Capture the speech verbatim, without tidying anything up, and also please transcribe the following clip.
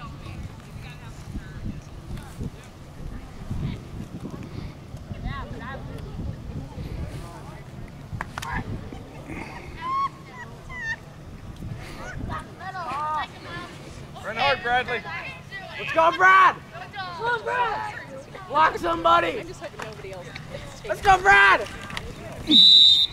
Run hard, Bradley. Let's go, Brad! Come on, Brad! Block somebody! I'm just hoping nobody else. Let's go, Brad!